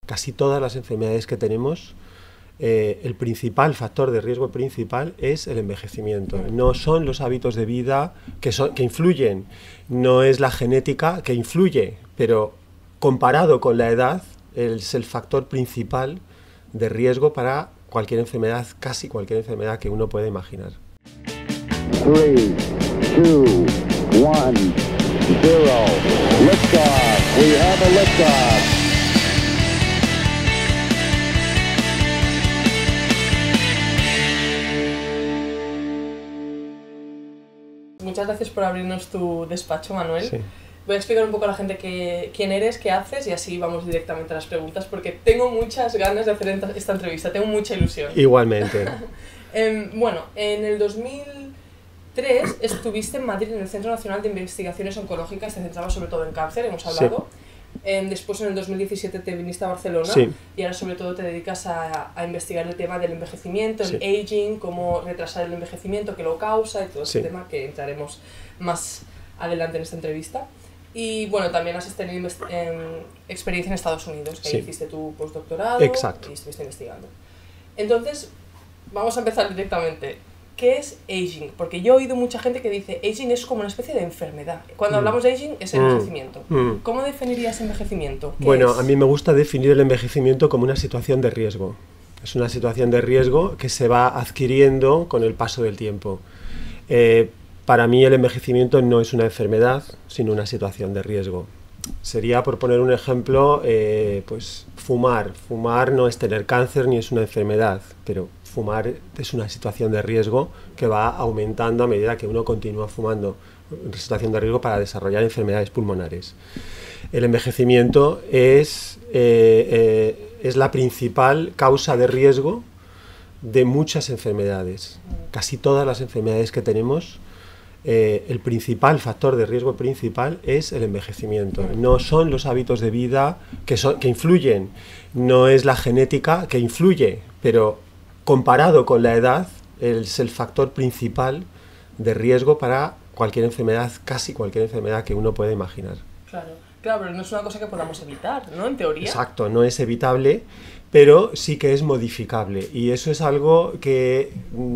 casi todas las enfermedades que tenemos, el principal factor de riesgo principal es el envejecimiento. No son los hábitos de vida que influyen, no es la genética que influye, pero comparado con la edad es el factor principal de riesgo para cualquier enfermedad, casi cualquier enfermedad que uno pueda imaginar. 3, 2, 1, 0. Liftoff. We have a liftoff. Muchas gracias por abrirnos tu despacho, Manuel. Sí. Voy a explicar un poco a la gente quién eres, qué haces y así vamos directamente a las preguntas porque tengo muchas ganas de hacer esta entrevista, tengo mucha ilusión. Igualmente. Bueno, en el 2003 estuviste en Madrid en el Centro Nacional de Investigaciones Oncológicas, te centrabas sobre todo en cáncer, hemos hablado. Sí. Después en el 2017 te viniste a Barcelona, sí, y ahora sobre todo te dedicas a investigar el tema del envejecimiento, el, sí, aging, cómo retrasar el envejecimiento, qué lo causa y todo, sí, ese tema que entraremos más adelante en esta entrevista. Y bueno, también has tenido experiencia en Estados Unidos, que, sí, ahí hiciste tu postdoctorado. Exacto. Y estuviste investigando. Entonces, vamos a empezar directamente. ¿Qué es aging? Porque yo he oído mucha gente que dice aging es como una especie de enfermedad. Cuando hablamos de aging es envejecimiento. ¿Cómo definirías envejecimiento? Bueno, a mí me gusta definir el envejecimiento como una situación de riesgo. Es una situación de riesgo que se va adquiriendo con el paso del tiempo. Para mí el envejecimiento no es una enfermedad, sino una situación de riesgo. Sería, por poner un ejemplo, pues fumar. Fumar no es tener cáncer ni es una enfermedad, pero fumar es una situación de riesgo que va aumentando a medida que uno continúa fumando. Una situación de riesgo para desarrollar enfermedades pulmonares. El envejecimiento es la principal causa de riesgo de muchas enfermedades. Casi todas las enfermedades que tenemos, el principal factor de riesgo principal es el envejecimiento. No son los hábitos de vida que influyen, no es la genética que influye, pero comparado con la edad es el factor principal de riesgo para cualquier enfermedad, casi cualquier enfermedad que uno pueda imaginar. Claro, pero no es una cosa que podamos evitar, ¿no? En teoría. Exacto, no es evitable, pero sí que es modificable. Y eso es algo que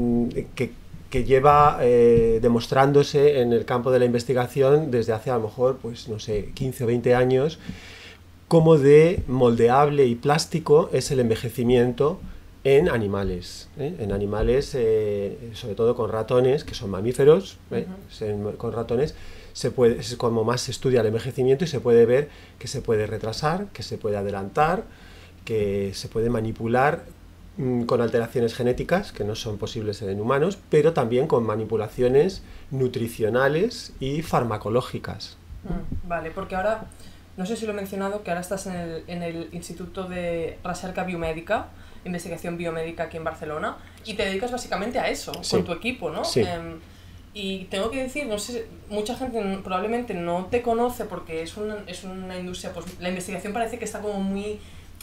lleva demostrándose en el campo de la investigación desde hace a lo mejor, pues no sé, 15 o 20 años, cómo de moldeable y plástico es el envejecimiento en animales. En animales, sobre todo con ratones, que son mamíferos, con ratones, es como más se estudia el envejecimiento y se puede ver que se puede retrasar, que se puede adelantar, que se puede manipular con alteraciones genéticas que no son posibles en humanos, pero también con manipulaciones nutricionales y farmacológicas. Vale, porque ahora, no sé si lo he mencionado, que ahora estás en el Instituto de Recerca Biomédica, Investigación Biomédica aquí en Barcelona, y te dedicas básicamente a eso, sí, con tu equipo, ¿no? Sí. Y tengo que decir, no sé, mucha gente probablemente no te conoce porque es una industria, pues la investigación parece que está como muy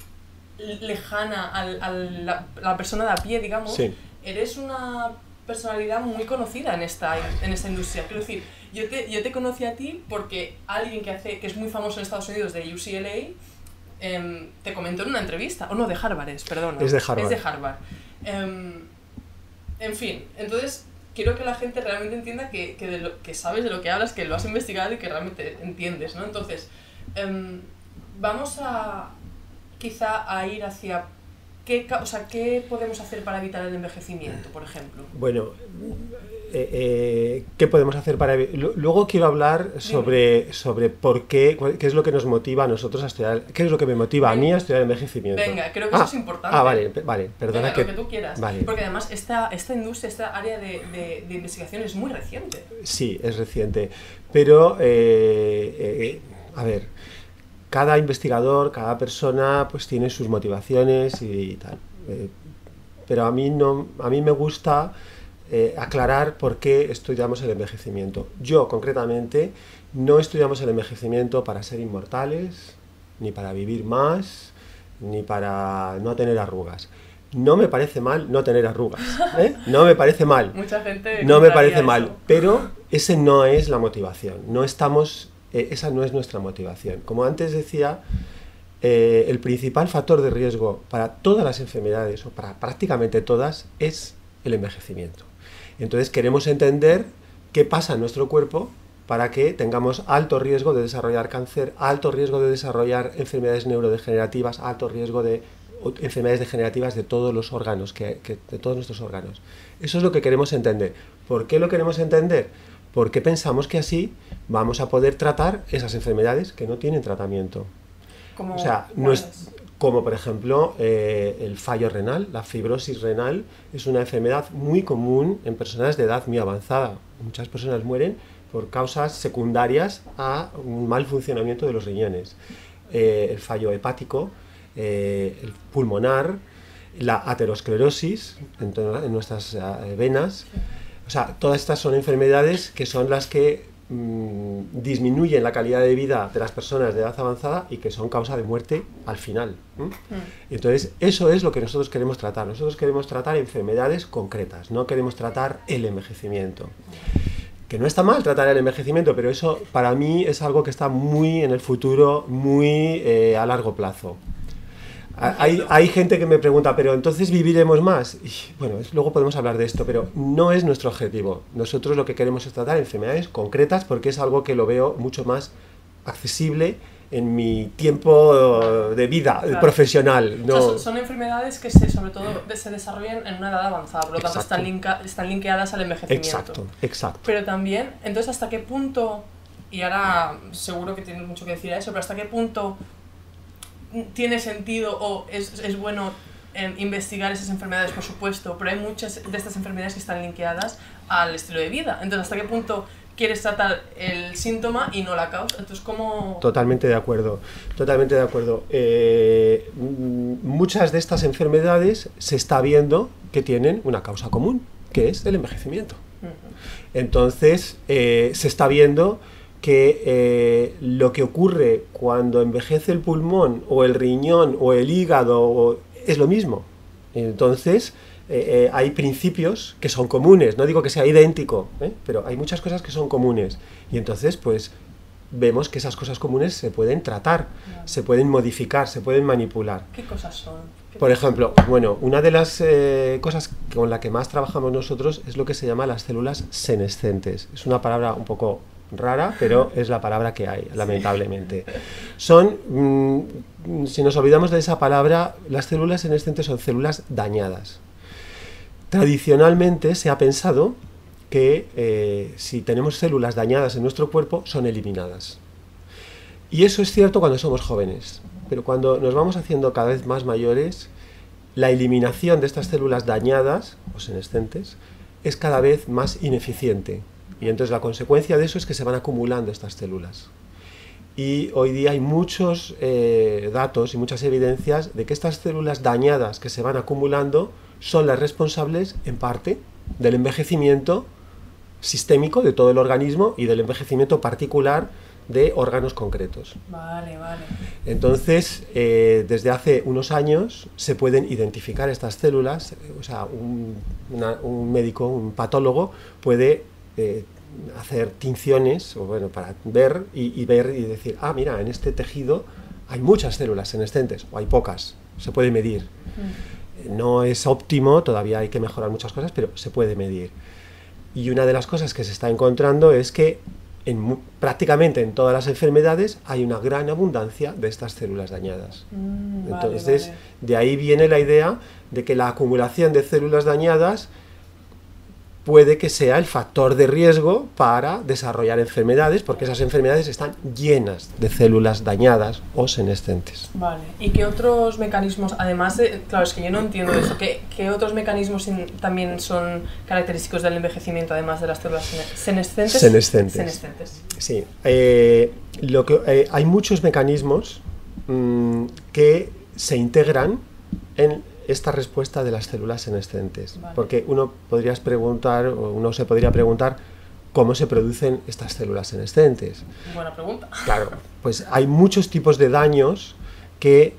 lejana a la persona de a pie, digamos. Sí. Eres una personalidad muy conocida en esta industria. Quiero decir, yo te conocí a ti porque alguien que es muy famoso en Estados Unidos, de UCLA, te comentó en una entrevista, o no, de Harvard perdón. Es de Harvard. Es de Harvard. En fin, entonces quiero que la gente realmente entienda que sabes de lo que hablas, que lo has investigado y que realmente entiendes, ¿no? Entonces, vamos a quizá a ir hacia ¿qué podemos hacer para evitar el envejecimiento, por ejemplo? Bueno, ¿qué podemos hacer para luego quiero hablar sobre por qué es lo que nos motiva a nosotros a estudiar, qué es lo que me motiva a mí a estudiar el envejecimiento. Venga, creo que eso es importante. Vale, perdona. Venga, lo que tú quieras. Vale. Porque además esta industria, esta área de investigación es muy reciente. Sí, es reciente, pero a ver, cada investigador, cada persona pues tiene sus motivaciones y tal, pero a mí me gusta aclarar por qué estudiamos el envejecimiento. Yo, concretamente, no estudiamos el envejecimiento para ser inmortales, ni para vivir más, ni para no tener arrugas. No me parece mal no tener arrugas, no me parece mal. Mucha gente no me parece mal, eso. Pero ese no es la motivación. Esa no es nuestra motivación. Como antes decía, el principal factor de riesgo para todas las enfermedades, o para prácticamente todas, es el envejecimiento. Entonces queremos entender qué pasa en nuestro cuerpo para que tengamos alto riesgo de desarrollar cáncer, alto riesgo de desarrollar enfermedades neurodegenerativas, alto riesgo de enfermedades degenerativas de todos los órganos, de todos nuestros órganos. Eso es lo que queremos entender. ¿Por qué lo queremos entender? Porque pensamos que así vamos a poder tratar esas enfermedades que no tienen tratamiento. O sea, no es, como por ejemplo el fallo renal, la fibrosis renal es una enfermedad muy común en personas de edad muy avanzada. Muchas personas mueren por causas secundarias a un mal funcionamiento de los riñones. El fallo hepático, el pulmonar, la aterosclerosis en nuestras venas. O sea, todas estas son enfermedades que son las que disminuyen la calidad de vida de las personas de edad avanzada y que son causa de muerte al final. Entonces, eso es lo que nosotros queremos tratar. Nosotros queremos tratar enfermedades concretas, no queremos tratar el envejecimiento. Que no está mal tratar el envejecimiento, pero eso para mí es algo que está muy en el futuro, muy a largo plazo. Hay gente que me pregunta, pero entonces viviremos más. Y, bueno, luego podemos hablar de esto, pero no es nuestro objetivo. Nosotros lo que queremos es tratar enfermedades concretas porque es algo que lo veo mucho más accesible en mi tiempo de vida profesional. No. O sea, son enfermedades que sobre todo se desarrollan en una edad avanzada, por lo tanto están linkeadas al envejecimiento. Exacto. Pero también, entonces, ¿hasta qué punto, y ahora seguro que tienes mucho que decir a eso, pero hasta qué punto tiene sentido o es bueno investigar esas enfermedades, por supuesto, pero hay muchas de estas enfermedades que están linkeadas al estilo de vida? Entonces, ¿hasta qué punto quieres tratar el síntoma y no la causa? Entonces, ¿cómo...? Totalmente de acuerdo, totalmente de acuerdo. Muchas de estas enfermedades se está viendo que tienen una causa común, que es el envejecimiento. Entonces, se está viendo que lo que ocurre cuando envejece el pulmón o el riñón o el hígado es lo mismo. Entonces hay principios que son comunes, no digo que sea idéntico, pero hay muchas cosas que son comunes y entonces pues vemos que esas cosas comunes se pueden tratar, se pueden modificar, se pueden manipular. ¿Qué cosas son? Por ejemplo, bueno, una de las cosas con la que más trabajamos nosotros es lo que se llama las células senescentes. Es una palabra un poco rara, pero es la palabra que hay, lamentablemente. Son, si nos olvidamos de esa palabra, las células senescentes son células dañadas. Tradicionalmente se ha pensado que si tenemos células dañadas en nuestro cuerpo, son eliminadas. Y eso es cierto cuando somos jóvenes, pero cuando nos vamos haciendo cada vez más mayores, la eliminación de estas células dañadas o senescentes es cada vez más ineficiente. Y entonces la consecuencia de eso es que se van acumulando estas células. Y hoy día hay muchos datos y muchas evidencias de que estas células dañadas que se van acumulando son las responsables, en parte, del envejecimiento sistémico de todo el organismo y del envejecimiento particular de órganos concretos. Vale. Entonces, desde hace unos años se pueden identificar estas células, o sea, un médico, un patólogo, puede hacer tinciones o bueno, para ver y decir, ah, mira, en este tejido hay muchas células senescentes o hay pocas, se puede medir. No es óptimo, todavía hay que mejorar muchas cosas, pero se puede medir. Y una de las cosas que se está encontrando es que prácticamente en todas las enfermedades hay una gran abundancia de estas células dañadas. Entonces, de ahí viene la idea de que la acumulación de células dañadas puede que sea el factor de riesgo para desarrollar enfermedades, porque esas enfermedades están llenas de células dañadas o senescentes. Vale. ¿Y qué otros mecanismos, además de, claro, es que yo no entiendo eso, qué otros mecanismos también son característicos del envejecimiento, además de las células senescentes? Senescentes. Sí. Hay muchos mecanismos que se integran en esta respuesta de las células senescentes. Vale. Porque uno se podría preguntar cómo se producen estas células senescentes. Buena pregunta. Claro, pues hay muchos tipos de daños que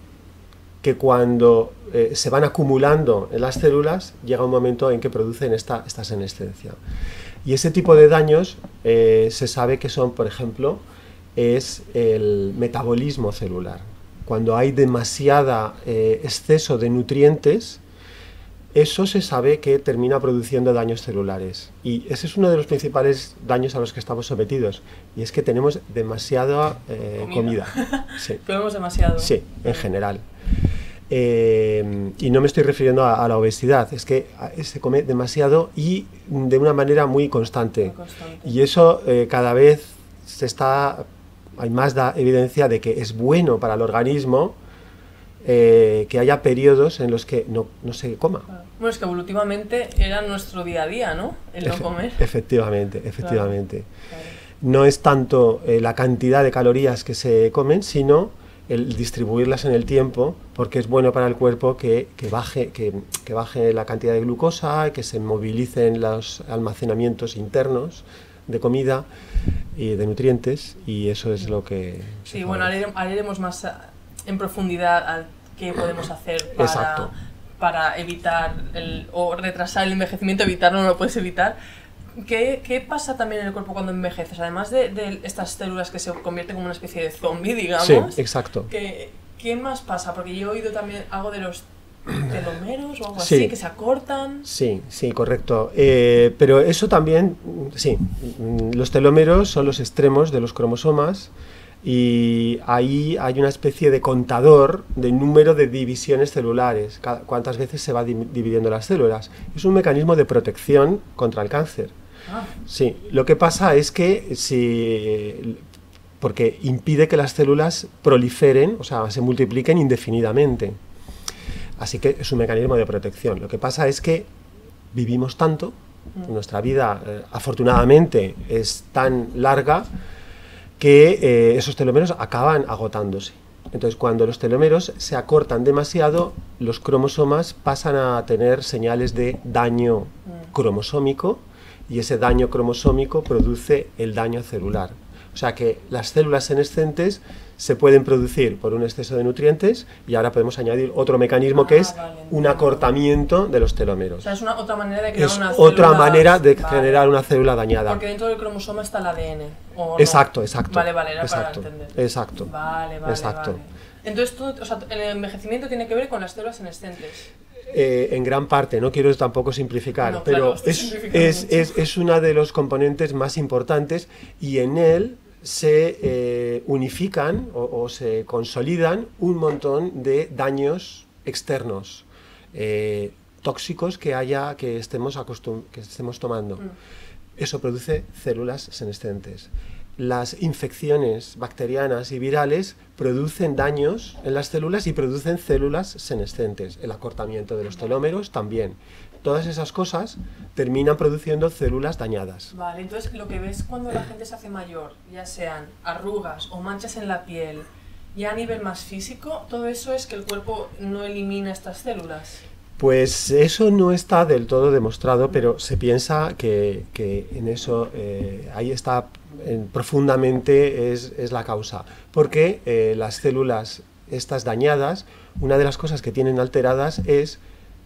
cuando se van acumulando en las células, llega un momento en que producen esta senescencia. Y ese tipo de daños se sabe que son, por ejemplo, es el metabolismo celular. cuando hay demasiada exceso de nutrientes, eso se sabe que termina produciendo daños celulares. Y ese es uno de los principales daños a los que estamos sometidos. Y es que tenemos demasiada comida. Sí. Comemos demasiado. Sí, en general. Y no me estoy refiriendo a la obesidad, es que se come demasiado y de una manera muy constante. Muy constante. Y eso cada vez hay más evidencia de que es bueno para el organismo que haya periodos en los que no se coma. Claro. Bueno, es que evolutivamente era nuestro día a día, ¿no? El no comer. Efectivamente. Claro. No es tanto la cantidad de calorías que se comen, sino el distribuirlas en el tiempo, porque es bueno para el cuerpo que baje la cantidad de glucosa, que se movilicen los almacenamientos internos de comida y de nutrientes, y eso es lo que... Sí, bueno, ahora iremos más en profundidad a qué podemos hacer para evitar o retrasar el envejecimiento. Evitarlo no lo puedes evitar. ¿Qué pasa también en el cuerpo cuando envejeces? Además de estas células que se convierten como una especie de zombie, digamos. Sí, exacto. ¿Qué más pasa? Porque yo he oído también algo de los telómeros o algo así, que se acortan. Sí, correcto. Pero eso también, sí, los telómeros son los extremos de los cromosomas y ahí hay una especie de contador de número de divisiones celulares, cuántas veces se va dividiendo las células. Es un mecanismo de protección contra el cáncer. Sí, lo que pasa es que porque impide que las células proliferen, o sea, se multipliquen indefinidamente. Así que es un mecanismo de protección. Lo que pasa es que vivimos tanto, nuestra vida afortunadamente es tan larga que esos telómeros acaban agotándose. Entonces, cuando los telómeros se acortan demasiado, los cromosomas pasan a tener señales de daño cromosómico, y ese daño cromosómico produce el daño celular. O sea que las células senescentes se pueden producir por un exceso de nutrientes, y ahora podemos añadir otro mecanismo que es un acortamiento de los telómeros. O sea, es otra manera de crear una otra célula, manera de generar una célula dañada. Porque dentro del cromosoma está el ADN. ¿o no? Exacto. Vale, era para entender. Exacto. Vale. Entonces, el envejecimiento tiene que ver con las células senescentes. En gran parte, no quiero tampoco simplificar, pero es uno de los componentes más importantes, y en él se unifican o se consolidan un montón de daños externos tóxicos que estemos tomando. Eso produce células senescentes. Las infecciones bacterianas y virales producen daños en las células y producen células senescentes. El acortamiento de los telómeros también. Todas esas cosas terminan produciendo células dañadas. Vale, entonces lo que ves cuando la gente se hace mayor, ya sean arrugas o manchas en la piel, ya a nivel más físico, todo eso es que el cuerpo no elimina estas células. Pues eso no está del todo demostrado, pero se piensa que en eso ahí está profundamente es la causa. Porque las células estas dañadas, una de las cosas que tienen alteradas es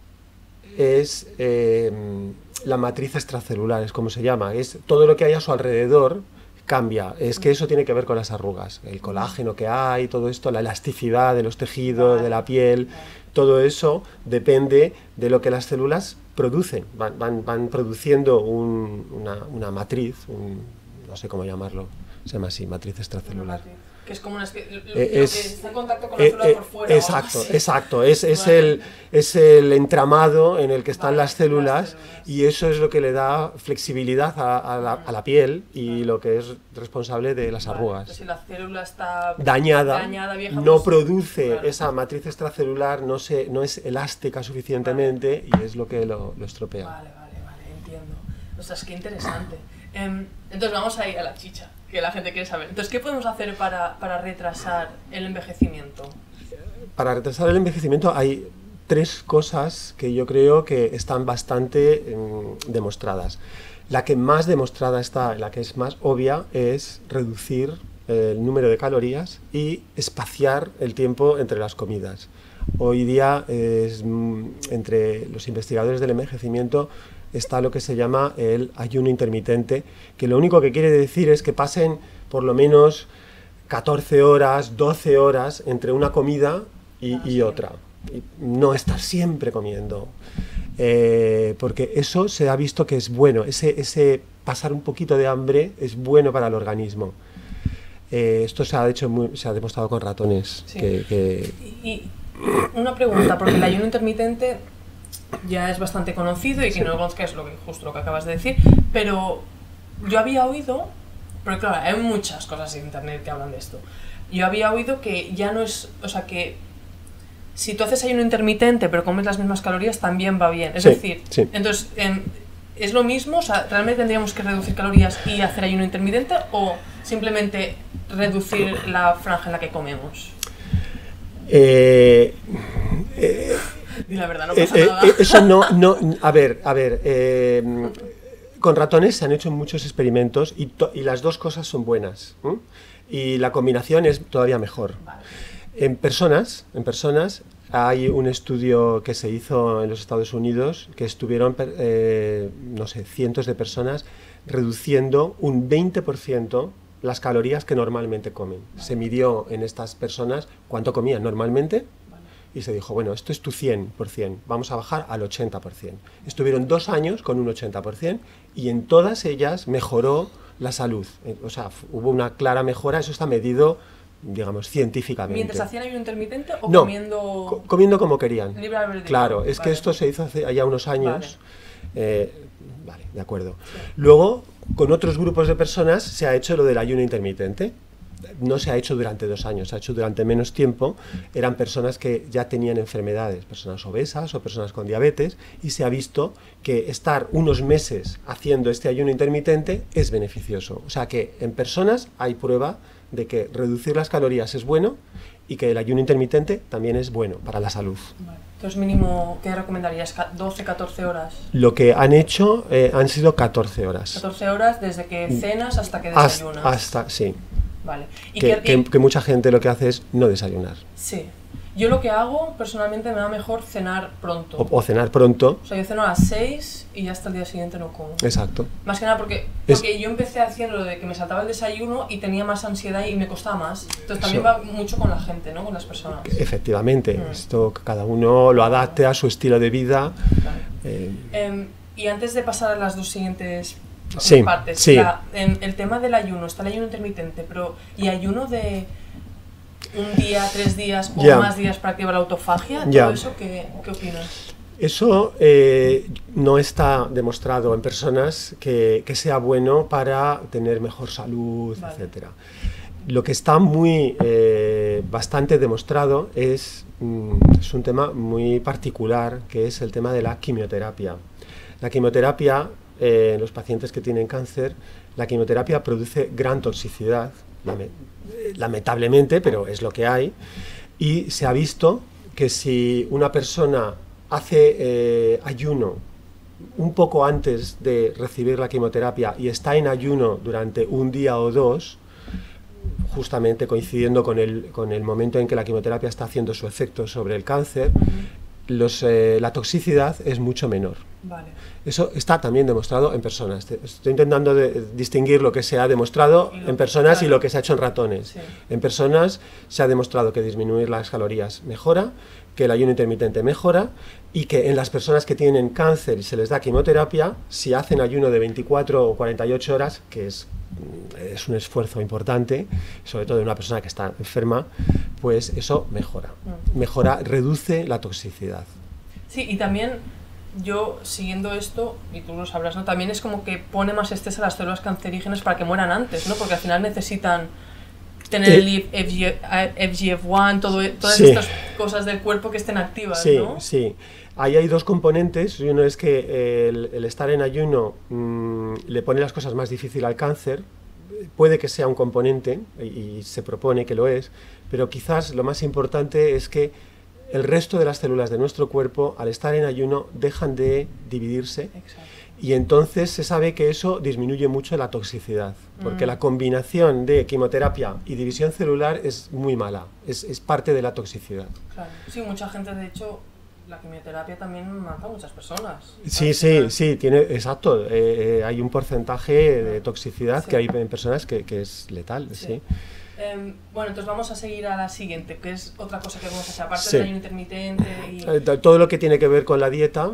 la matriz extracelular, es como se llama, es todo lo que hay a su alrededor cambia. Es que eso tiene que ver con las arrugas, el colágeno que hay, todo esto, la elasticidad de los tejidos, de la piel, todo eso depende de lo que las células producen. Van produciendo una matriz, no sé cómo llamarlo, se llama así, matriz extracelular. Que es como una especie, que está en contacto con la célula por fuera. Exacto. Es el entramado en el que están las células, y eso es lo que le da flexibilidad a la piel y lo que es responsable de las arrugas. Si la célula está dañada vieja, no produce esa matriz extracelular, no es elástica suficientemente, y es lo que lo estropea. Vale, entiendo. O sea, es que interesante. Entonces vamos a ir a la chicha, que la gente quiere saber. Entonces, ¿qué podemos hacer para retrasar el envejecimiento? Para retrasar el envejecimiento hay 3 cosas que yo creo que están bastante demostradas. La que más demostrada está, la que es más obvia, es reducir el número de calorías y espaciar el tiempo entre las comidas. Hoy día, entre los investigadores del envejecimiento, está lo que se llama el ayuno intermitente, que lo único que quiere decir es que pasen por lo menos 14 horas, 12 horas entre una comida y otra. Y no estar siempre comiendo. Porque eso se ha visto que es bueno, ese pasar un poquito de hambre es bueno para el organismo. Esto se ha demostrado con ratones. Sí. Y una pregunta, porque el ayuno intermitente ya es bastante conocido y que no lo conozca es justo lo que acabas de decir, pero yo había oído, porque claro, hay muchas cosas en internet que hablan de esto, yo había oído que ya no es, o sea que si tú haces ayuno intermitente pero comes las mismas calorías también va bien, es decir, entonces ¿es lo mismo? O sea, ¿realmente tendríamos que reducir calorías y hacer ayuno intermitente o simplemente reducir la franja en la que comemos? Di la verdad, no pasa nada. Eso no, a ver, con ratones se han hecho muchos experimentos y las dos cosas son buenas, ¿eh? Y la combinación es todavía mejor. Vale. En personas hay un estudio que se hizo en los Estados Unidos que estuvieron, no sé, cientos de personas reduciendo un 20% las calorías que normalmente comen. Se midió en estas personas cuánto comían normalmente y se dijo, bueno, esto es tu 100%, vamos a bajar al 80%. Estuvieron 2 años con un 80% y en todas ellas mejoró la salud. O sea, hubo una clara mejora, eso está medido, digamos, científicamente. ¿Mientras hacían ayuno intermitente o no, comiendo...? Comiendo como querían. Libre albedrío. Claro, es vale. que esto se hizo hace ya unos años. Vale. Vale, de acuerdo. Sí. Luego, con otros grupos de personas se ha hecho lo del ayuno intermitente. No se ha hecho durante 2 años, se ha hecho durante menos tiempo. Eran personas que ya tenían enfermedades, personas obesas o personas con diabetes, y se ha visto que estar unos meses haciendo este ayuno intermitente es beneficioso. O sea que en personas hay prueba de que reducir las calorías es bueno y que el ayuno intermitente también es bueno para la salud. Vale. Entonces mínimo, ¿qué recomendarías? ¿12, 14 horas? Lo que han hecho han sido 14 horas. 14 horas desde que cenas hasta que desayunas. Sí. Vale. ¿Y que mucha gente lo que hace es no desayunar. Sí. Yo lo que hago, personalmente, me da mejor cenar pronto. O cenar pronto. O sea, yo ceno a las 6 y ya hasta el día siguiente no como. Exacto. Más que nada porque yo empecé haciendo lo de que me saltaba el desayuno y tenía más ansiedad y me costaba más. Entonces también va mucho con la gente, ¿no? Con las personas. Efectivamente. Esto cada uno lo adapte a su estilo de vida. Vale. Y antes de pasar a las dos siguientes partes, sí. El tema del ayuno, está el ayuno intermitente, pero ¿y ayuno de un día, 3 días o más días para activar la autofagia? ¿Todo eso qué opinas? Eso no está demostrado en personas que sea bueno para tener mejor salud, etcétera. Lo que está bastante demostrado es un tema muy particular, que es el tema de la quimioterapia. La quimioterapia, en los pacientes que tienen cáncer, la quimioterapia produce gran toxicidad, lamentablemente, pero es lo que hay, y se ha visto que si una persona hace ayuno un poco antes de recibir la quimioterapia y está en ayuno durante un día o 2, justamente coincidiendo con el momento en que la quimioterapia está haciendo su efecto sobre el cáncer, la toxicidad es mucho menor. Vale. Eso está también demostrado en personas. Estoy intentando distinguir lo que se ha demostrado en personas y lo que se ha hecho en ratones. Sí. En personas se ha demostrado que disminuir las calorías mejora, que el ayuno intermitente mejora y que en las personas que tienen cáncer y se les da quimioterapia, si hacen ayuno de 24 o 48 horas, que es un esfuerzo importante, sobre todo de una persona que está enferma, pues eso mejora, reduce la toxicidad. Sí, y también yo, siguiendo esto, y tú lo sabrás, ¿no? También es como que pone más estrés a las células cancerígenas para que mueran antes, ¿no? Porque al final necesitan tener el FGF1, todas estas cosas del cuerpo que estén activas, ¿no? Sí. Ahí hay 2 componentes. Uno es que el estar en ayuno le pone las cosas más difíciles al cáncer. Puede que sea un componente, y se propone que lo es, pero quizás lo más importante es que el resto de las células de nuestro cuerpo, al estar en ayuno, dejan de dividirse. Exacto. Y entonces se sabe que eso disminuye mucho la toxicidad, porque la combinación de quimioterapia y división celular es muy mala, es parte de la toxicidad. Claro. Sí, mucha gente, de hecho, la quimioterapia también mata a muchas personas. Sí, tiene, exacto, hay un porcentaje de toxicidad que hay en personas que es letal, sí. Bueno, entonces vamos a seguir a la siguiente, que es otra cosa que vamos a hacer, aparte Sí. del ayuno intermitente y... Todo lo que tiene que ver con la dieta,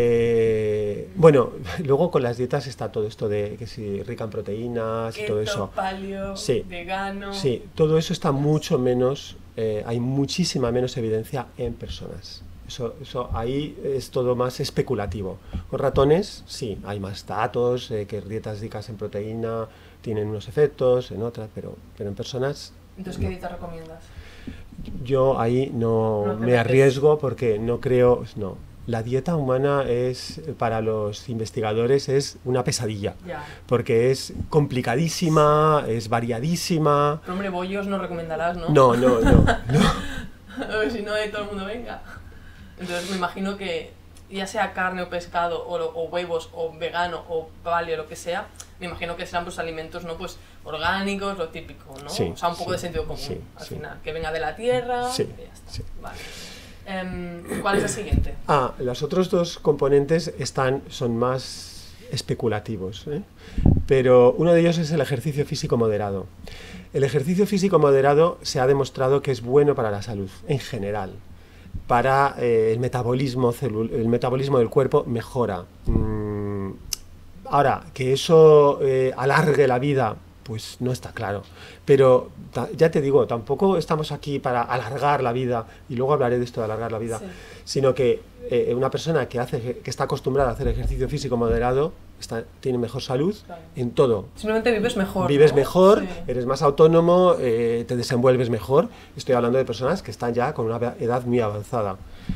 bueno, luego con las dietas está todo esto de que si rica en proteínas y todo keto, eso. paleo, Sí. vegano... Sí, todo eso está mucho menos, hay muchísima menos evidencia en personas. Eso ahí es todo más especulativo. Con ratones, sí, hay más datos, que dietas ricas en proteína tienen unos efectos, en otras, pero en personas Entonces, ¿qué dieta recomiendas? yo ahí No no te me metes. arriesgo porque no creo, no. La dieta humana es, para los investigadores, es una pesadilla, Ya. porque es complicadísima, es variadísima. Pero hombre, bollos no recomendarás, ¿no? No, no, no, no. A ver si no, todo el mundo venga. Entonces me imagino que ya sea carne o pescado o huevos o vegano o paleo, lo que sea, me imagino que serán pues alimentos, ¿no? Pues orgánicos, lo típico, ¿no? Sí, O sea, un poco sí, de sentido común, sí, al sí. final. Que venga de la tierra Sí, y ya está. sí. Vale. ¿Cuál es el siguiente? Los otros dos componentes son más especulativos, ¿eh? Pero uno de ellos es el ejercicio físico moderado. El ejercicio físico moderado se ha demostrado que es bueno para la salud en general. Para el metabolismo del cuerpo mejora. Ahora, que eso alargue la vida, pues no está claro. Pero ya te digo, tampoco estamos aquí para alargar la vida, y luego hablaré de esto de alargar la vida, Sí. sino que una persona que está acostumbrada a hacer ejercicio físico moderado tiene mejor salud, Claro. en todo. Simplemente vives mejor, Vives ¿no? mejor, Sí. eres más autónomo, te desenvuelves mejor. Estoy hablando de personas que están ya con una edad muy avanzada.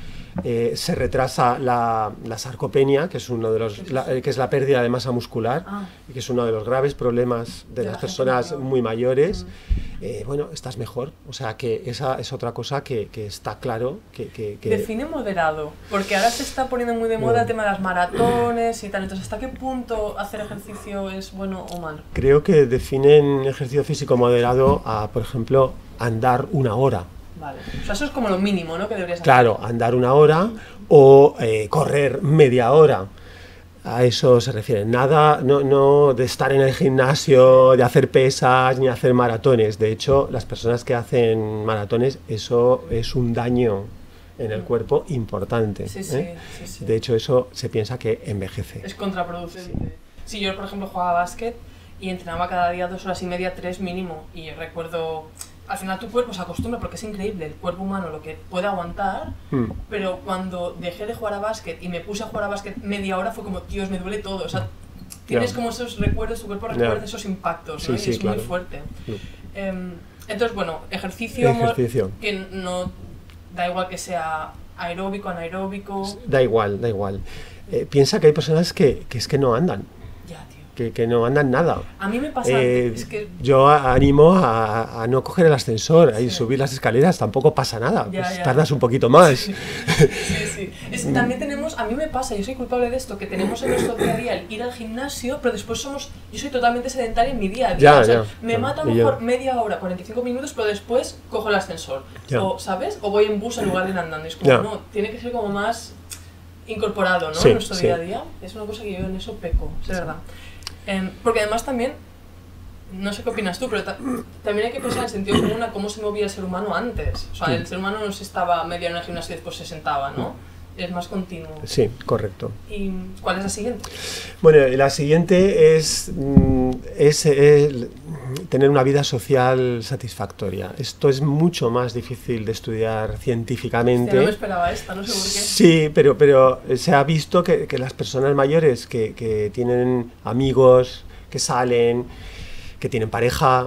Se retrasa la sarcopenia, que es que es la pérdida de masa muscular, Ah. y que es uno de los graves problemas de De las la personas gente mayor. muy mayores. Bueno, estás mejor. O sea que esa es otra cosa que está claro que Define moderado, porque ahora se está poniendo muy de moda el tema de las maratones y tal, entonces ¿hasta qué punto hacer ejercicio es bueno o malo? creo que definen ejercicio físico moderado a, por ejemplo, andar 1 hora. Vale. O sea, eso es como lo mínimo, ¿no? Que deberías hacer. Claro, andar 1 hora o correr media hora. A eso se refiere. Nada, no de estar en el gimnasio, de hacer pesas ni hacer maratones. De hecho, las personas que hacen maratones, eso es un daño en el cuerpo importante. Sí, ¿eh? sí, sí. De hecho, eso se piensa que envejece. Es contraproducente. Sí, yo, por ejemplo, jugaba básquet y entrenaba cada día 2 horas y media, 3 mínimo. Y recuerdo, al final tu cuerpo se acostumbra porque es increíble el cuerpo humano lo que puede aguantar, pero cuando dejé de jugar a básquet y me puse a jugar a básquet media hora fue como, Dios, me duele todo. O sea, tienes Ya. como esos recuerdos, tu cuerpo recuerda esos impactos, ¿no? Sí, Y sí, es claro. muy fuerte. Mm. Entonces, bueno, ejercicio, Ejercicio. que no da igual que sea aeróbico, anaeróbico. Da igual, da igual. Piensa que hay personas que es que no andan, Ya, tío. que no andan nada. A mí me pasa, es que Yo animo a no coger el ascensor y Sí. subir las escaleras, tampoco pasa nada, Ya, pues ya. tardas un poquito más. Sí, sí. También tenemos, a mí me pasa, yo soy culpable de esto, que tenemos en nuestro día a día el ir al gimnasio, pero después yo soy totalmente sedentaria en mi día a día. Ya, o sea, ya, me ya. mata a lo Y yo. mejor media hora, 45 minutos, pero después cojo el ascensor. Ya. O, ¿sabes? O voy en bus en lugar de ir andando. Es como, Ya. no, tiene que ser como más incorporado, ¿no? Sí, En nuestro sí. día a día. Es una cosa que yo en eso peco, es verdad. Porque además también, no sé qué opinas tú, pero también hay que pensar en sentido común a cómo se movía el ser humano antes. O sea, el ser humano no se estaba media hora en el gimnasio y después se sentaba, ¿no? Es más continuo. Sí, correcto. ¿Y cuál es la siguiente? Bueno, la siguiente es tener una vida social satisfactoria. Esto es mucho más difícil de estudiar científicamente. Hostia, no me esperaba esta, no sé por qué. Sí, pero se ha visto que las personas mayores que tienen amigos, que salen, que tienen pareja,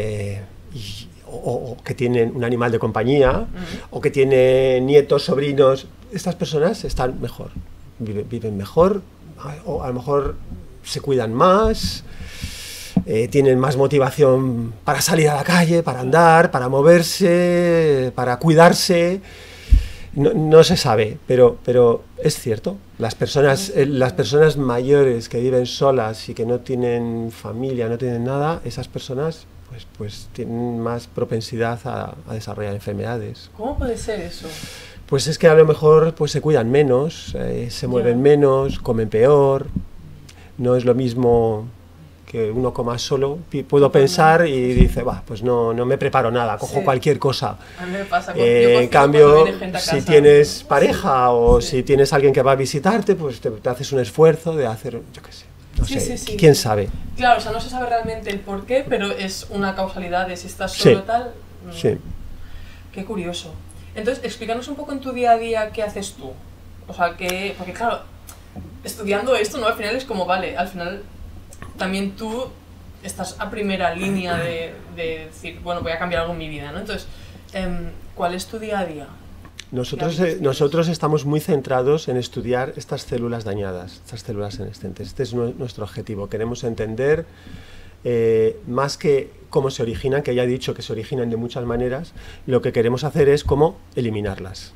o que tienen un animal de compañía, o que tienen nietos, sobrinos, estas personas están mejor, viven mejor, o a lo mejor se cuidan más, tienen más motivación para salir a la calle, para andar, para moverse, para cuidarse. No se sabe, pero es cierto. Las personas mayores que viven solas y que no tienen familia, no tienen nada, esas personas pues tienen más propensidad a desarrollar enfermedades. ¿Cómo puede ser eso? Pues es que a lo mejor pues se cuidan menos, se mueven menos, comen peor. No es lo mismo que uno coma solo, puedo pensar y dice, va, pues no me preparo nada, cojo cualquier cosa. A mí me pasa En cambio, si tienes pareja o si tienes alguien que va a visitarte, pues te haces un esfuerzo de hacer, yo qué sé, no sé, quién sabe. Claro, o sea, no se sabe realmente el por qué, pero es una causalidad de si estás solo tal. Sí. Qué curioso. Entonces, explícanos un poco en tu día a día qué haces tú. O sea, porque claro, estudiando esto, ¿no? Al final es como, vale, al final también tú estás a primera línea de decir, bueno, voy a cambiar algo en mi vida, ¿no? Entonces, ¿cuál es tu día a día? Nosotros estamos muy centrados en estudiar estas células dañadas, estas células senescentes. Este es nuestro objetivo. Queremos entender más que cómo se originan, que ya he dicho que se originan de muchas maneras, lo que queremos hacer es cómo eliminarlas.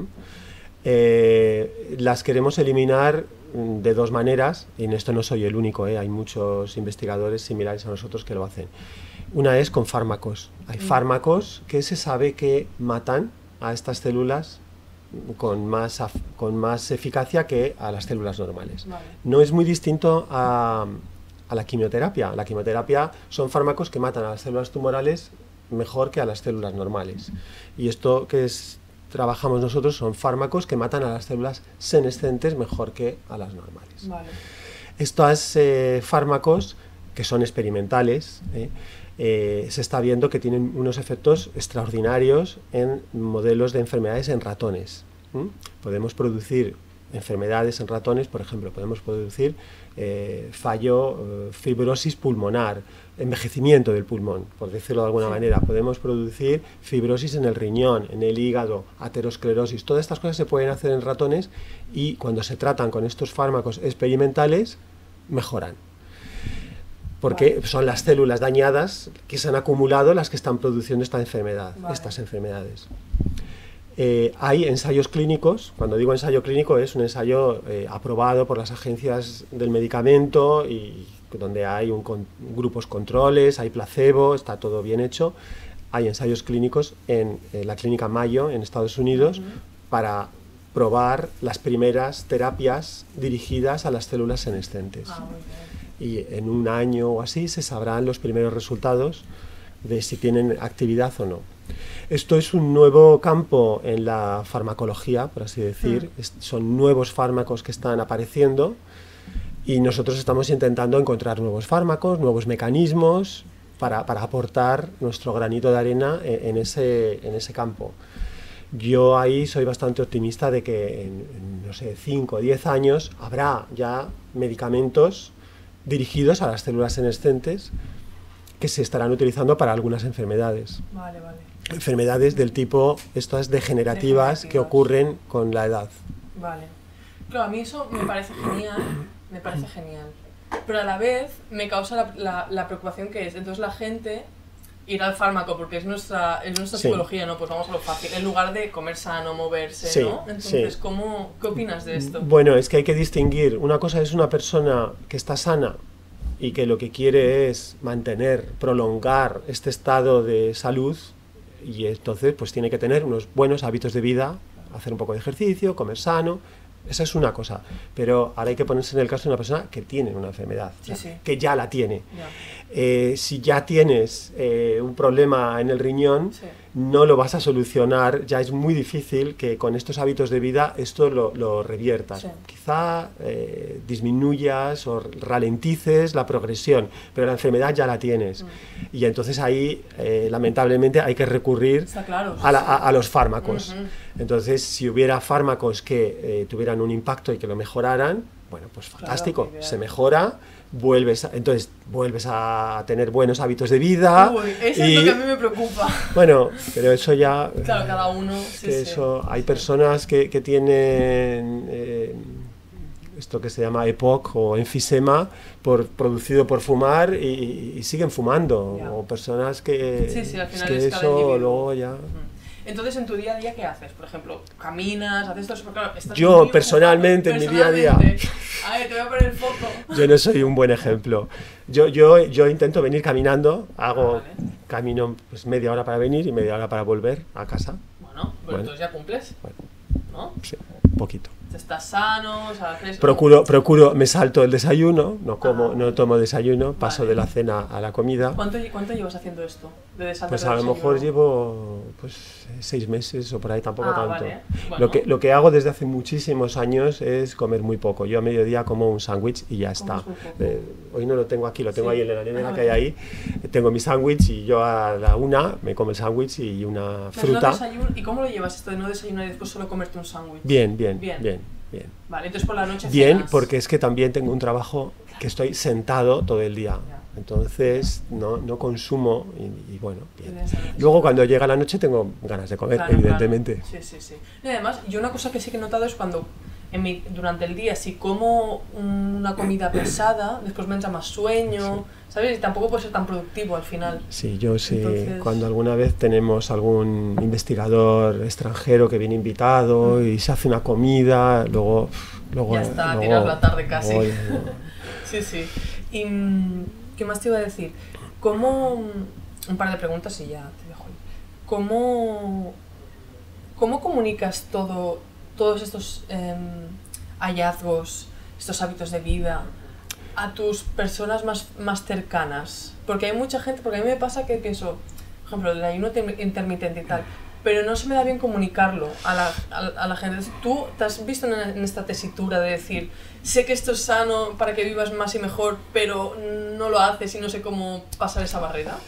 Las queremos eliminar de dos maneras, y en esto no soy el único, hay muchos investigadores similares a nosotros que lo hacen. Una es con fármacos. Hay fármacos que se sabe que matan a estas células con más eficacia que a las células normales. Vale. No es muy distinto a la quimioterapia. La quimioterapia son fármacos que matan a las células tumorales mejor que a las células normales. Y esto que trabajamos nosotros son fármacos que matan a las células senescentes mejor que a las normales. Vale. Estos fármacos, que son experimentales, se está viendo que tienen unos efectos extraordinarios en modelos de enfermedades en ratones. Podemos producir enfermedades en ratones, por ejemplo, podemos producir fibrosis pulmonar, envejecimiento del pulmón, por decirlo de alguna manera. Podemos producir fibrosis en el riñón, en el hígado, aterosclerosis. Todas estas cosas se pueden hacer en ratones y cuando se tratan con estos fármacos experimentales, mejoran. Porque son las células dañadas que se han acumulado las que están produciendo esta enfermedad, estas enfermedades. Hay ensayos clínicos. Cuando digo ensayo clínico es un ensayo aprobado por las agencias del medicamento y donde hay grupos controles, hay placebo, está todo bien hecho. Hay ensayos clínicos en la clínica Mayo en Estados Unidos para probar las primeras terapias dirigidas a las células senescentes. Y en un año o así se sabrán los primeros resultados de si tienen actividad o no. Esto es un nuevo campo en la farmacología, por así decir. Son nuevos fármacos que están apareciendo y nosotros estamos intentando encontrar nuevos fármacos, nuevos mecanismos para aportar nuestro granito de arena en ese campo. Yo ahí soy bastante optimista de que en no sé, 5 o 10 años habrá ya medicamentos dirigidos a las células senescentes que se estarán utilizando para algunas enfermedades. Vale. Enfermedades del tipo, estas degenerativas que ocurren con la edad. Vale. Claro, a mí eso me parece genial, pero a la vez me causa la preocupación que es, entonces la gente irá al fármaco porque es nuestra psicología, ¿no? Pues vamos a lo fácil, en lugar de comer sano, moverse, ¿no? Entonces, ¿qué opinas de esto? Bueno, es que hay que distinguir. Una cosa es una persona que está sana y que lo que quiere es prolongar este estado de salud y entonces pues tiene que tener unos buenos hábitos de vida, hacer un poco de ejercicio, comer sano. Esa es una cosa, pero ahora hay que ponerse en el caso de una persona que tiene una enfermedad, que ya la tiene. Si ya tienes un problema en el riñón, no lo vas a solucionar, ya es muy difícil que con estos hábitos de vida esto lo reviertas. Quizá disminuyas o ralentices la progresión, pero la enfermedad ya la tienes. Y entonces ahí, lamentablemente, hay que recurrir a los fármacos. Entonces, si hubiera fármacos que tuvieran un impacto y que lo mejoraran, bueno, pues fantástico, se mejora, vuelves a tener buenos hábitos de vida. Eso es lo que a mí me preocupa. Bueno, pero eso ya... Claro, cada uno... Hay personas que tienen esto que se llama EPOC o enfisema producido por fumar y siguen fumando. O personas que... al final que es cada eso individuo. luego ya... Entonces, en tu día a día, ¿qué haces? Por ejemplo, ¿caminas? ¿Haces todo eso? Claro, yo, personalmente, en mi día a día... A ver, te voy a poner el foco. Yo no soy un buen ejemplo. Yo intento venir caminando, camino pues media hora para venir y media hora para volver a casa. Bueno, entonces ya cumples, ¿no? Sí, un poquito. estás sano, o sea, haces... Procuro, me salto el desayuno, Ah. no tomo desayuno, paso Vale. de la cena a la comida. ¿Cuánto llevas haciendo esto? De saltar Pues el a lo mejor desayuno? llevo pues 6 meses o por ahí, tampoco tanto. Vale. Bueno, Lo que hago desde hace muchísimos años es comer muy poco. Yo a mediodía como un sándwich y ya está. muy poco. Hoy no lo tengo aquí, lo tengo Sí. ahí en la nevera Ah, que hay vale. ahí. Tengo mi sándwich y yo a la 1 me como el sándwich y una Pues no fruta. ¿Y cómo lo llevas esto de no desayunar y después solo comerte un sándwich? Bien. Vale, entonces por la noche Bien, cenas. porque es que también tengo un trabajo que estoy sentado todo el día. Ya. Entonces no consumo y bueno, bien. Tienes esa necesidad. Luego cuando llega la noche tengo ganas de comer, Claro, evidentemente. claro. Sí. Y además, yo una cosa que sí que he notado es cuando durante el día, si como una comida pesada, después me entra más sueño, ¿sabes? Y tampoco puede ser tan productivo al final. Sí, yo sí, Entonces- cuando alguna vez tenemos algún investigador extranjero que viene invitado y se hace una comida, luego Ya está, tiras la tarde casi. luego- Sí. ¿Y qué más te iba a decir? Un par de preguntas y ya te dejo ir. ¿Cómo comunicas todos estos hallazgos, estos hábitos de vida a tus personas más cercanas? Porque hay mucha gente, porque a mí me pasa que pienso, por ejemplo, el ayuno intermitente y tal, pero no se me da bien comunicarlo a la gente. Entonces, ¿tú te has visto en esta tesitura de decir, sé que esto es sano para que vivas más y mejor, pero no lo haces y no sé cómo pasar esa barrera?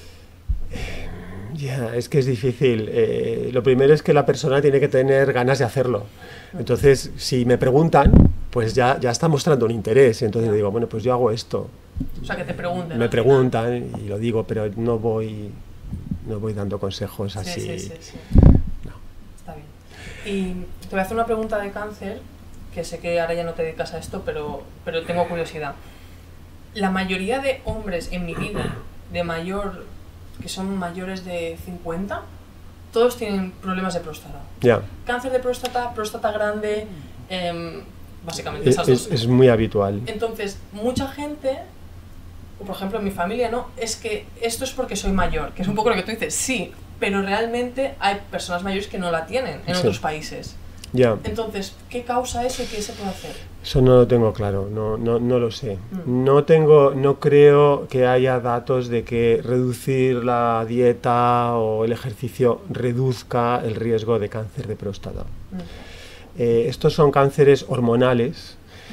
Ya, es que es difícil. Lo primero es que la persona tiene que tener ganas de hacerlo. Entonces, si me preguntan, pues ya está mostrando un interés. Entonces Ya. digo, bueno, pues yo hago esto. O sea, que te pregunten. Me al preguntan y lo digo, pero no voy dando consejos final. así. Sí. No. Está bien. Y te voy a hacer una pregunta de cáncer, que sé que ahora ya no te dedicas a esto, pero tengo curiosidad. La mayoría de hombres en mi vida, que son mayores de 50, todos tienen problemas de próstata. Ya. Cáncer de próstata grande, básicamente esas dos. Es muy habitual. Entonces, mucha gente, por ejemplo en mi familia, ¿no? Es que esto es porque soy mayor, que es un poco lo que tú dices, sí, pero realmente hay personas mayores que no la tienen en Sí. otros países. Ya. Entonces, ¿qué causa eso y qué se puede hacer? Eso no lo tengo claro, no lo sé. Mm. No creo que haya datos de que reducir la dieta o el ejercicio reduzca el riesgo de cáncer de próstata. Estos son cánceres hormonales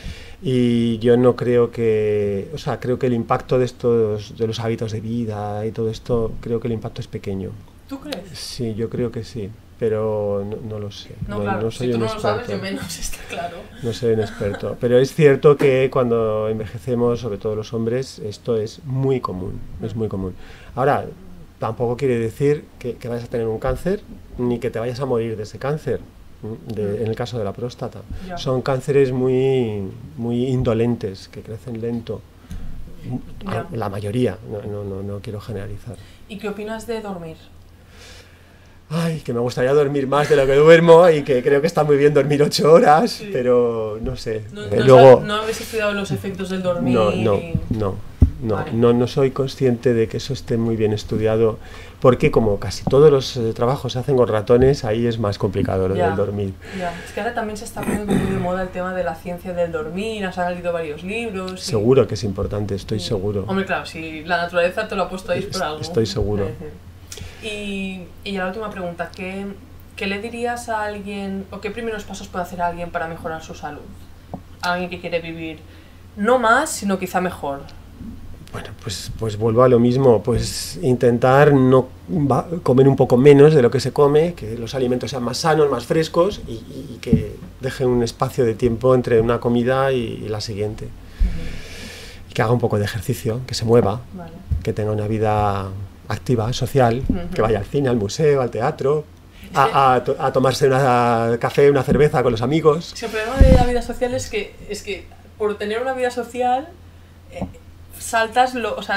y yo no creo que, o sea, creo que el impacto de los hábitos de vida y todo esto, creo que el impacto es pequeño. ¿Tú crees? Sí, yo creo que sí, pero no lo sé. No, claro, no soy si tú un no lo sabes, experto. yo menos, está claro. No soy un experto, pero es cierto que cuando envejecemos, sobre todo los hombres, esto es muy común, es muy común. Ahora, tampoco quiere decir que vayas a tener un cáncer, ni que te vayas a morir de ese cáncer, en el caso de la próstata. Ya. Son cánceres muy indolentes, que crecen lento, Ya. la mayoría, no quiero generalizar. ¿Y qué opinas de dormir? Ay, que me gustaría dormir más de lo que duermo y que creo que está muy bien dormir 8 horas, Sí. pero no sé. No, no habéis estudiado los efectos del dormir. Vale. No soy consciente de que eso esté muy bien estudiado, porque como casi todos los trabajos se hacen con ratones, ahí es más complicado lo Ya. del dormir. Ya. Es que ahora también se está poniendo muy de moda el tema de la ciencia del dormir, has salido varios libros. y- Seguro que es importante, estoy seguro. Hombre, claro, si la naturaleza te lo ha puesto ahí es por algo. Estoy seguro. Es decir. Y ya la última pregunta, ¿qué le dirías a alguien, o qué primeros pasos puede hacer alguien para mejorar su salud? Alguien que quiere vivir no más, sino quizá mejor. Bueno, pues vuelvo a lo mismo, pues intentar comer un poco menos de lo que se come, que los alimentos sean más sanos, más frescos y que deje un espacio de tiempo entre una comida y la siguiente. Y que haga un poco de ejercicio, que se mueva, Vale. que tenga una vida activa, social, Ujú. que vaya al cine, al museo, al teatro, a tomarse un café, una cerveza con los amigos. Si el problema de la vida social es que por tener una vida social saltas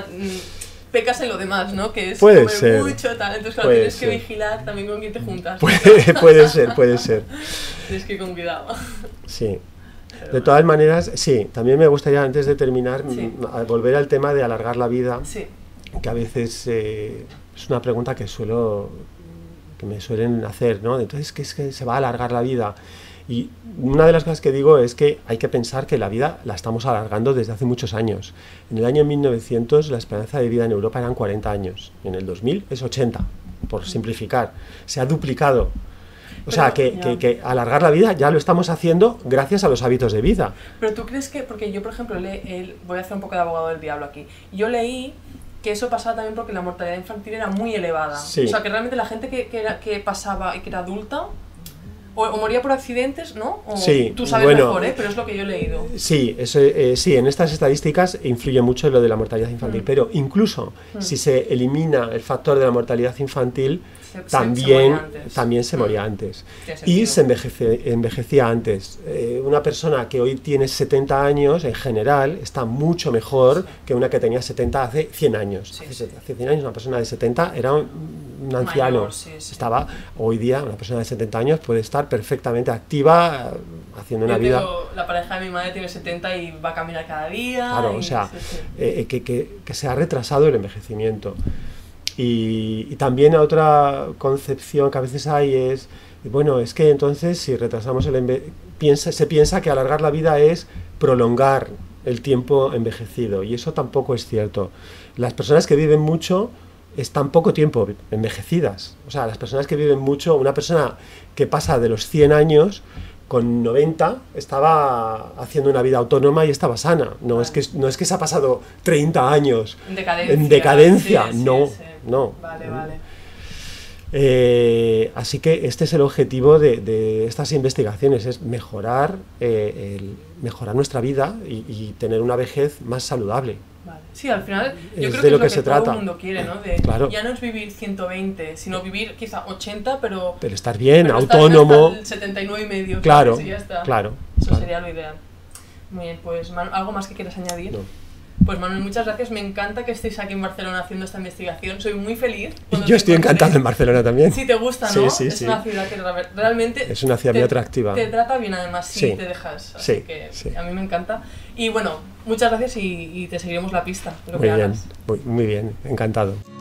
pecas en lo demás, ¿no? Que es Puede comer ser. mucho, tal. Entonces, claro, Puede tienes ser. que vigilar también con quién te juntas. Puede ser. Tienes que ir con cuidado. Sí. De todas maneras, sí, también me gustaría, antes de terminar, Sí. volver al tema de alargar la vida, Sí. que a veces es una pregunta que me suelen hacer, ¿no? Entonces, ¿qué es que se va a alargar la vida? Y una de las cosas que digo es que hay que pensar que la vida la estamos alargando desde hace muchos años. En el año 1900 la esperanza de vida en Europa eran 40 años, en el 2000 es 80, por simplificar. Se ha duplicado. O sea, que alargar la vida ya lo estamos haciendo gracias a los hábitos de vida. Pero tú crees que, porque yo por ejemplo, voy a hacer un poco de abogado del diablo aquí, yo leí que eso pasaba también porque la mortalidad infantil era muy elevada. Sí. O sea, que realmente la gente que pasaba y que era adulta, o moría por accidentes, ¿no? O Sí, tú sabes bueno, mejor, pero es lo que yo he leído. Sí, eso, sí, en estas estadísticas influye mucho lo de la mortalidad infantil, pero incluso si se elimina el factor de la mortalidad infantil, también se moría antes. Y se envejecía antes. Una persona que hoy tiene 70 años, en general, está mucho mejor que una que tenía 70 hace 100 años. Sí, Hace 100 años una persona de 70 era un anciano. Mayor, sí. Estaba, hoy día una persona de 70 años puede estar perfectamente activa, haciendo una vida... La pareja de mi madre tiene 70 y va a caminar cada día. Claro, o sea, que se ha retrasado el envejecimiento. Y también otra concepción que a veces hay es, bueno, es que entonces si retrasamos se piensa que alargar la vida es prolongar el tiempo envejecido, y eso tampoco es cierto. Las personas que viven mucho están poco tiempo envejecidas. O sea, las personas que viven mucho, una persona que pasa de los 100 años, con 90 estaba haciendo una vida autónoma y estaba sana. No es que se ha pasado 30 años en decadencia. No. Vale. Así que este es el objetivo de estas investigaciones, es mejorar nuestra vida y tener una vejez más saludable. Vale. Sí, al final yo Es creo de que lo es que lo que se todo trata. el mundo quiere, ¿no? Claro. Ya no es vivir 120, sino vivir quizá 80, pero estar bien, pero autónomo. Estar hasta el 79 y medio. Claro, ¿sabes? Y ya está. claro. Eso sería lo ideal. Muy bien, pues Manu, ¿algo más que quieras añadir? No. Pues Manuel, muchas gracias. Me encanta que estéis aquí en Barcelona haciendo esta investigación. Soy muy feliz. Y yo estoy encantado en Barcelona también. Sí, te gusta, ¿no? Sí, es una ciudad que realmente... Es una ciudad muy atractiva. Te trata bien, además, si te dejas. Así que a mí me encanta. Y bueno, muchas gracias y te seguiremos la pista. Muy bien, muy bien, encantado.